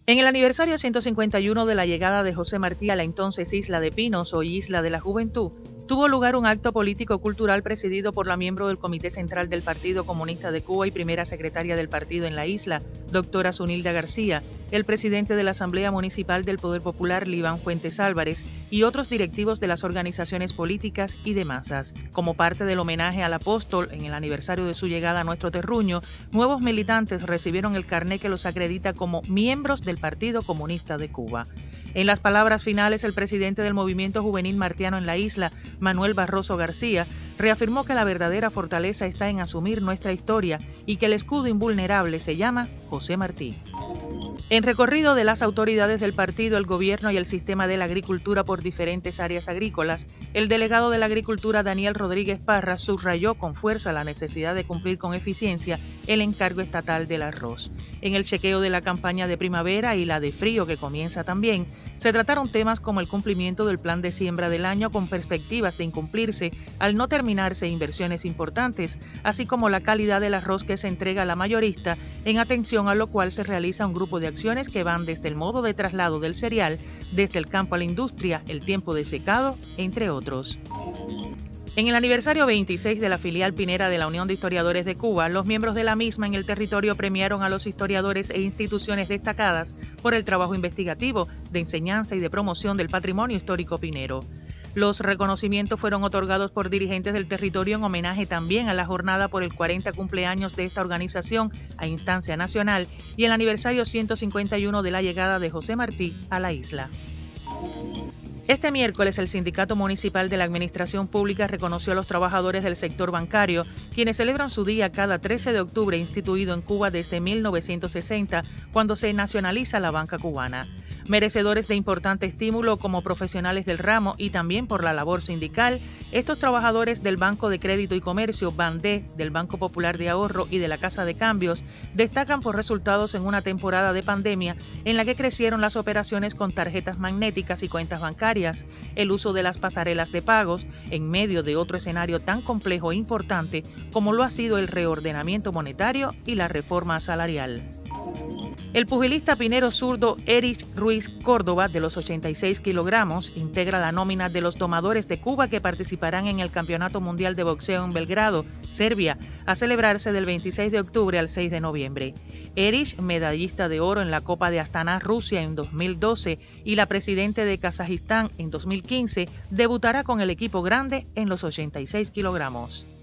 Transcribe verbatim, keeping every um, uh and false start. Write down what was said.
En el aniversario ciento cincuenta y uno de la llegada de José Martí a la entonces Isla de Pinos o Isla de la Juventud, tuvo lugar un acto político-cultural presidido por la miembro del Comité Central del Partido Comunista de Cuba y primera secretaria del partido en la isla, doctora Zunilda García, el presidente de la Asamblea Municipal del Poder Popular, Libán Fuentes Álvarez, y otros directivos de las organizaciones políticas y de masas. Como parte del homenaje al apóstol en el aniversario de su llegada a nuestro terruño, nuevos militantes recibieron el carné que los acredita como miembros del Partido Comunista de Cuba. En las palabras finales, el presidente del Movimiento Juvenil Martiano en la isla, Manuel Barroso García, reafirmó que la verdadera fortaleza está en asumir nuestra historia y que el escudo invulnerable se llama José Martí. En recorrido de las autoridades del partido, el gobierno y el sistema de la agricultura por diferentes áreas agrícolas, el delegado de la Agricultura, Daniel Rodríguez Parra, subrayó con fuerza la necesidad de cumplir con eficiencia el encargo estatal del arroz. En el chequeo de la campaña de primavera y la de frío que comienza también, se trataron temas como el cumplimiento del plan de siembra del año con perspectivas de incumplirse al no terminarse inversiones importantes, así como la calidad del arroz que se entrega a la mayorista, en atención a lo cual se realiza un grupo de acciones que van desde el modo de traslado del cereal, desde el campo a la industria, el tiempo de secado, entre otros. En el aniversario veintiséis de la filial Pinera de la Unión de Historiadores de Cuba, los miembros de la misma en el territorio premiaron a los historiadores e instituciones destacadas por el trabajo investigativo, de enseñanza y de promoción del patrimonio histórico pinero. Los reconocimientos fueron otorgados por dirigentes del territorio en homenaje también a la jornada por el cuarenta cumpleaños de esta organización a instancia nacional y el aniversario ciento cincuenta y uno de la llegada de José Martí a la isla. Este miércoles, el Sindicato Municipal de la Administración Pública reconoció a los trabajadores del sector bancario, quienes celebran su día cada trece de octubre, instituido en Cuba desde mil novecientos sesenta, cuando se nacionaliza la banca cubana. Merecedores de importante estímulo como profesionales del ramo y también por la labor sindical, estos trabajadores del Banco de Crédito y Comercio, BANDE, del Banco Popular de Ahorro y de la Casa de Cambios, destacan por resultados en una temporada de pandemia en la que crecieron las operaciones con tarjetas magnéticas y cuentas bancarias, el uso de las pasarelas de pagos, en medio de otro escenario tan complejo e importante como lo ha sido el reordenamiento monetario y la reforma salarial. El pugilista pinero zurdo Erich Ruiz Córdoba, de los ochenta y seis kilogramos, integra la nómina de los domadores de Cuba que participarán en el Campeonato Mundial de Boxeo en Belgrado, Serbia, a celebrarse del veintiséis de octubre al seis de noviembre. Erich, medallista de oro en la Copa de Astana, Rusia, en dos mil doce, y la presidente de Kazajistán en dos mil quince, debutará con el equipo grande en los ochenta y seis kilogramos.